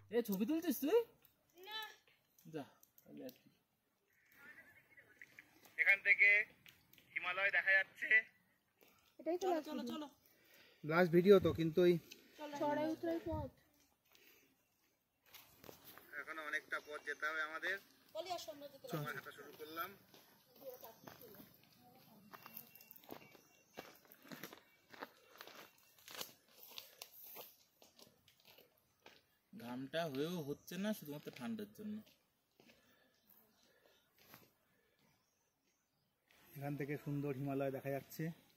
এ ছবি তুলছিস তুই? না যা তাহলে আর কি। এখান থেকে হিমালয় দেখা যাচ্ছে। এটাই তো চলো চলো লাস্ট ভিডিও তো, কিন্তু ওই চড়াই উতরাই পথ, এখনো অনেকটা পথ যেতে হবে আমাদের। বলি আসো আমরা যেতে চল হাঁটা শুরু করলাম। ঘামটা হয়েও হচ্ছে না শুধুমাত্র ঠান্ডার জন্য। এখান থেকে সুন্দর হিমালয় দেখা যাচ্ছে।